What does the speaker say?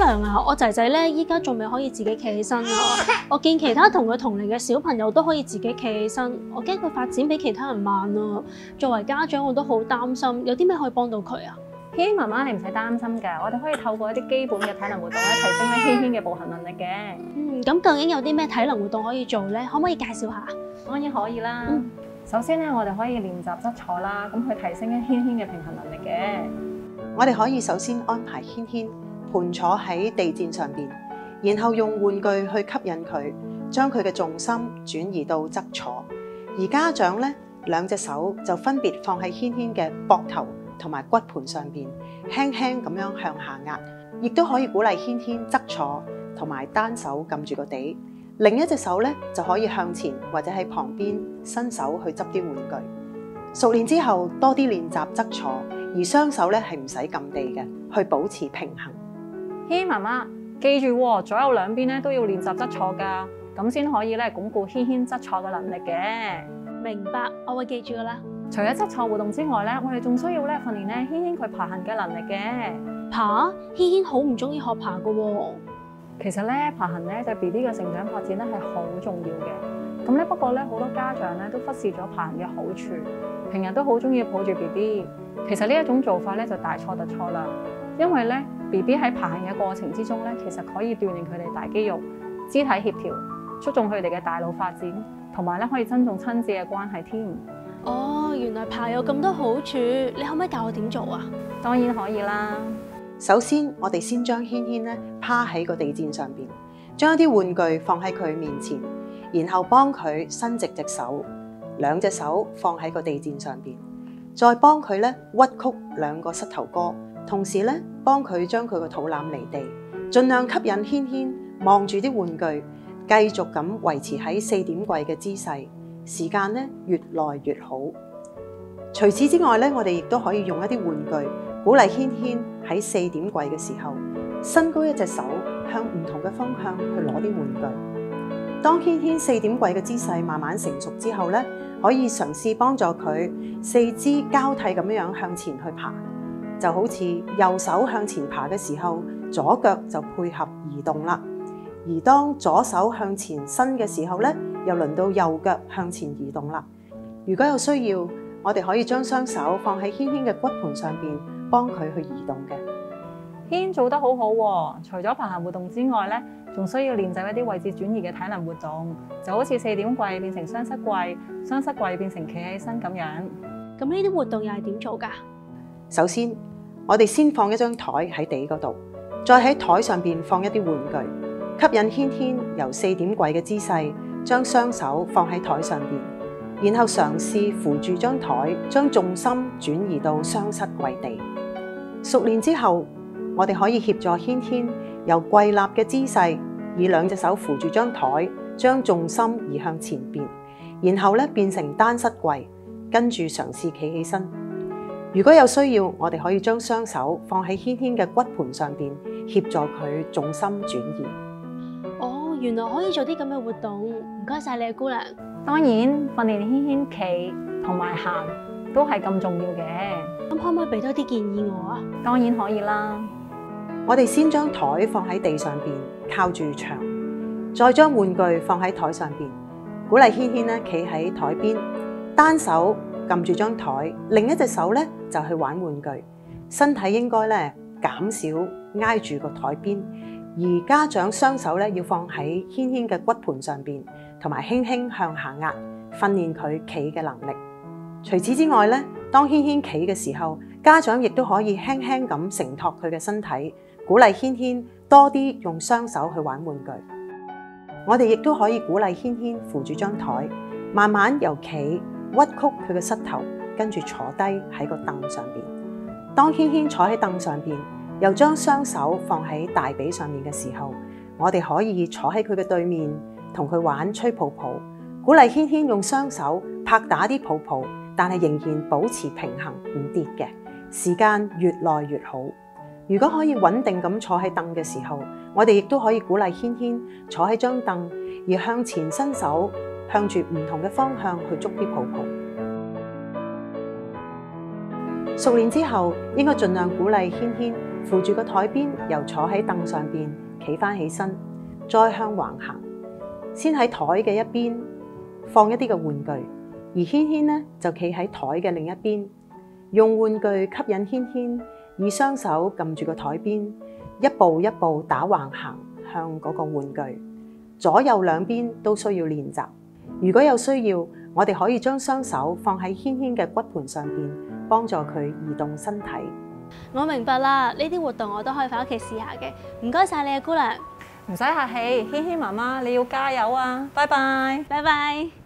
良啊，我仔仔咧依家仲未可以自己企起身啊。我見其他同佢同齡嘅小朋友都可以自己企起身，我驚佢發展比其他人慢啊。作為家長，我都好擔心，有啲咩可以幫到佢啊？ 軒軒媽媽，你唔使擔心㗎，我哋可以透過一啲基本嘅體能活動咧，提升咧軒軒嘅步行能力嘅。 咁究竟有啲咩體能活動可以做咧？可唔可以介紹下？ 當然可以啦。首先咧，我哋可以練習側坐啦，咁去提升咧軒軒嘅平衡能力嘅。 我哋可以首先安排軒軒盤坐喺地墊上邊，然後用玩具去吸引佢，將佢嘅重心轉移到側坐。而家長咧，兩隻手就分別放喺軒軒嘅膊頭同埋骨盤上邊，輕輕咁樣向下壓，亦都可以鼓勵軒軒側坐同埋單手撳住個地，另一隻手咧就可以向前或者喺旁邊伸手去執啲玩具。熟練之後，多啲練習側坐，而雙手咧係唔使撳地嘅，去保持平衡。 軒軒媽媽，記住喎，左右兩邊咧都要練習側坐㗎，咁先可以咧鞏固軒軒側坐嘅能力嘅。 明白，我會記住噶啦。 除咗側坐活動之外咧，我哋仲需要咧訓練咧軒軒佢爬行嘅能力嘅。 爬，軒軒好唔中意學爬噶喎。 其實咧爬行咧對 BB 嘅成長發展咧係好重要嘅。咁咧不過咧好多家長咧都忽視咗爬行嘅好處，平日都好中意抱住 BB。其實呢一種做法咧就大錯特錯啦，因為咧 BB 喺爬行嘅過程之中咧，其實可以鍛鍊佢哋大肌肉、肢體協調，促進佢哋嘅大腦發展，同埋咧可以增重親子嘅關係添。 哦，原來爬有咁多好處，你可唔可以教我點做啊？ 當然可以啦。 首先，我哋先將軒軒咧趴喺個地墊上邊，將一啲玩具放喺佢面前，然後幫佢伸直隻手，兩隻手放喺個地墊上邊，再幫佢咧屈曲兩個膝頭哥，同時咧幫佢將佢個肚腩離地，盡量吸引軒軒望住啲玩具，繼續咁維持喺4點跪嘅姿勢，時間咧越來越好。除此之外咧，我哋亦都可以用一啲玩具鼓勵軒軒喺4點跪嘅時候，伸高一隻手向唔同嘅方向去攞啲玩具。當軒軒4點跪嘅姿勢慢慢成熟之後咧，可以嘗試幫助佢四肢交替咁樣向前去爬，就好似右手向前爬嘅時候，左腳就配合移動啦。而當左手向前伸嘅時候咧，又輪到右腳向前移動啦。如果有需要，我哋可以將雙手放喺軒軒嘅骨盤上邊，幫佢去移動嘅。 軒軒做得好好喎，除咗爬行活動之外咧，仲需要練習一啲位置轉移嘅體能活動，就好似4點跪變成雙膝跪，雙膝跪變成企起身咁樣。 咁呢啲活動又係點做㗎？ 首先，我哋先放一張台喺地嗰度，再喺台上邊放一啲玩具，吸引軒軒由4點跪嘅姿勢，將雙手放喺台上邊。然後嘗試扶住張台，將重心轉移到雙膝跪地。熟練之後，我哋可以協助軒軒由跪立嘅姿勢，以兩隻手扶住張台，將重心移向前邊，然後咧變成單膝跪，跟住嘗試企起身。如果有需要，我哋可以將雙手放喺軒軒嘅骨盤上邊，協助佢重心轉移。 哦，原來可以做啲咁嘅活動，唔該晒你，姑娘。 當然，訓練軒軒企同埋行都係咁重要嘅。 咁可唔可以俾多啲建議我啊？ 當然可以啦。 我哋先將台放喺地上邊，靠住牆，再將玩具放喺台上邊，鼓勵軒軒咧企喺台邊，單手撳住張台，另一隻手咧就去玩玩具，身體應該咧減少挨住個台邊，而家長雙手咧要放喺軒軒嘅骨盤上邊，同埋輕輕向下壓，訓練佢企嘅能力。除此之外咧，當軒軒企嘅時候，家長亦都可以輕輕咁承托佢嘅身體，鼓勵軒軒多啲用雙手去玩玩具。我哋亦都可以鼓勵軒軒扶住張台，慢慢由企屈曲佢嘅膝頭，跟住坐低喺個凳上邊。當軒軒坐喺凳上邊，又將雙手放喺大髀上面嘅時候，我哋可以坐喺佢嘅對面，同佢玩吹泡泡，鼓勵軒軒用雙手拍打啲泡泡，但係仍然保持平衡唔跌嘅。時間越來越好。如果可以穩定咁坐喺凳嘅時候，我哋亦都可以鼓勵軒軒坐喺張凳，而向前伸手，向住唔同嘅方向去捉啲泡泡。熟練之後，應該盡量鼓勵軒軒扶住個台邊，由坐喺凳上邊企翻起身，再向橫行。先喺台嘅一邊放一啲嘅玩具，而軒軒呢就企喺台嘅另一邊，用玩具吸引軒軒，以雙手撳住個台邊，一步一步打橫行向嗰個玩具。左右兩邊都需要練習。如果有需要，我哋可以將雙手放喺軒軒嘅骨盤上邊，幫助佢移動身體。 我明白啦，呢啲活動我都可以翻屋企試下嘅。唔該晒你啊，姑娘。 唔使客氣，軒軒媽媽你要加油啊！拜拜。 拜拜。